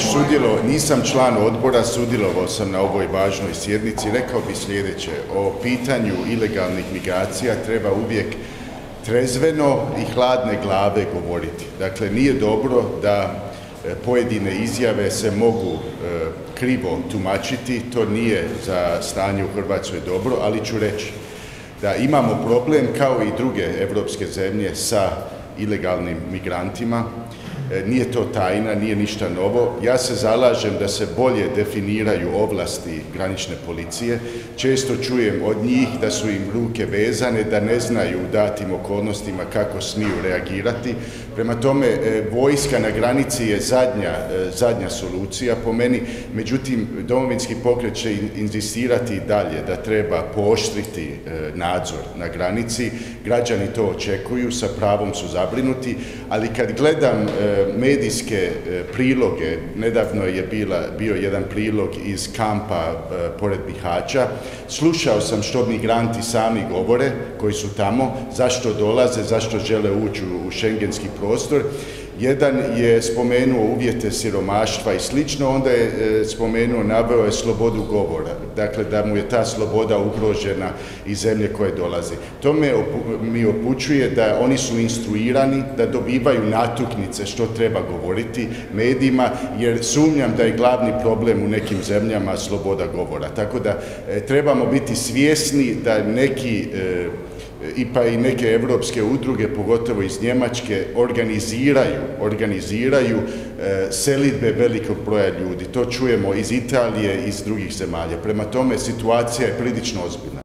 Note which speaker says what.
Speaker 1: nisam član odbora, sudjelovao sam na ovoj važnoj sjednici. Rekao bih sljedeće: o pitanju ilegalnih migracija treba uvijek trezveno i hladne glave govoriti. Dakle, nije dobro da pojedine izjave se mogu krivo tumačiti, to nije za stanje u Hrvatskoj dobro, ali ću reći da imamo problem kao i druge europske zemlje sa ilegalnim migrantima. Nije to tajna, nije ništa novo. Ja se zalažem da se bolje definiraju ovlasti granične policije. Često čujem od njih da su im ruke vezane, da ne znaju u datim okolnostima kako smiju reagirati. Prema tome, vojska na granici je zadnja solucija po meni. Međutim, Domovinski pokret će inzistirati i dalje da treba pooštriti nadzor na granici. Građani to očekuju, sa pravom su zabrinuti, ali kad gledam medijske priloge, nedavno je bio jedan prilog iz kampa pored Bihaća, slušao sam što migranti sami govore, koji su tamo, zašto dolaze, zašto žele ući u šengenski prostor. Jedan je spomenuo uvjete siromaštva i slično, onda je naveo je slobodu govora, dakle da mu je ta sloboda ugrožena iz zemlje koje dolazi. To mi upućuje da oni su instruirani, da dobivaju natuknice što treba govoriti medijima, jer sumnjam da je glavni problem u nekim zemljama sloboda govora. Tako da trebamo biti svjesni da i neke evropske udruge, pogotovo iz Njemačke, organiziraju selidbe velikog broja ljudi. To čujemo iz Italije i iz drugih zemalja. Prema tome, situacija je prilično ozbiljna.